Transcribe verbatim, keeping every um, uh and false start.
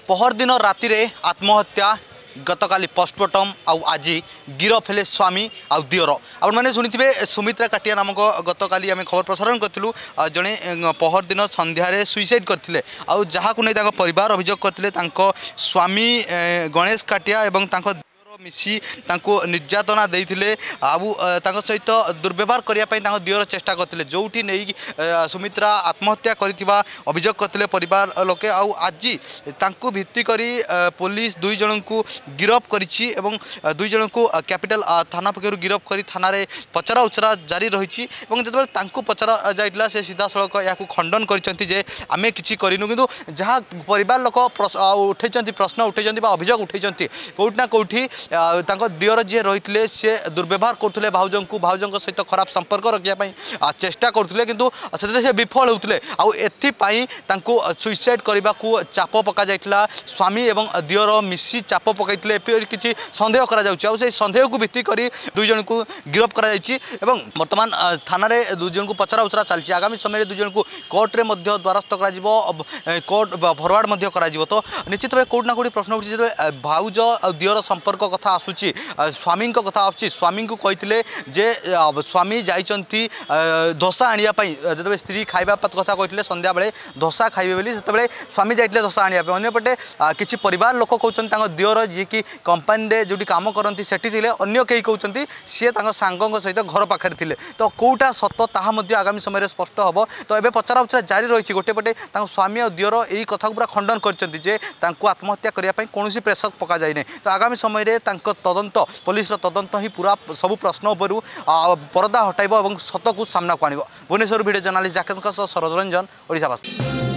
पहर दिन राति रे आत्महत्या गतकाली पोस्टमार्टम आउ आज गिरफ हेले स्वामी आउ दियर आपण मैंने शुणी सुमित्रा काटिया नामक गतकाली आम खबर प्रसारण करूँ जड़े पहर दिन संध्यारे सुइसाइड करते आउ जहाँ को नहीं परिवार अभियोग करते स्वामी गणेश काटिया एवं मिसी निर्यातना देते आउ सहित दुर्व्यवहार करने दियर चेष्टा करते जो नहीं सुमित्रा आत्महत्या करथिबा अभियोग करते परिवार लोके आउ आज भित्ति करी पुलिस दुई जन को गिरफ करिछि एवं दुई जन को कैपिटल थाना पक्षर गिरफ करी थाना रे पचरा उचरा जारी रही जो पचरा जाइला से सीधा सड़क या खंडन कर आमे किछि करिनु किंतु जहाँ परिवार लोक उठे प्रश्न उठे अभियोग उठे कौटना कौटी दियर जी रही सी दुर्व्यवहार करते भाउजों को भाउजों सहित खराब संपर्क रखापी चेष्टा करते किंतु से विफल होते आउपाई सुइसाइड करने को चाप पक जाइला स्वामी एवं दियर मिसी चाप पकड़े किसी सन्देह कर सन्देह को भित्ति कर दुई जन को गिरफ कर बर्तमान थाना दुई जन को पचरा उचरा चलती आगामी समय दुई जन को कोर्टे द्वारस्थ कोर्ट फरवर्ड कर तो निश्चित भाव कौटना कौटी प्रश्न उठी भाउज दियर संपर्क कथा आसूची स्वामी कथा आसूँ स्वामी को कहते जे स्वामी जाइंट धोसा आने जो स्त्री खाइबा कथा कहते संध्या बेले धोसा खाइबे बोली से स्वामी जाइए धोसा आने अंपटे किसी परिवार लोक कहते दियर जी की कंपानी जो काम करती सेठी अन्य कई कहते सी सांगों सहित घर पाखे थे तो कौटा सत ताहा आगामी समय स्पष्ट हम तो ये पचरा उचरा जारी रही गोटे पटे स्वामी और दियर यही कथा पूरा खंडन कर आत्महत्या करने कौन प्रेसर पक जाए तो आगामी समय तदंत पुलिस तदंत ही पूरा सबू प्रश्न उपरू परदा हटाइब और सत को सामना को आनिब। भुवनेश्वर भिडियो जर्नालीस्ट जाकेत सरोज रंजन ओडिशा।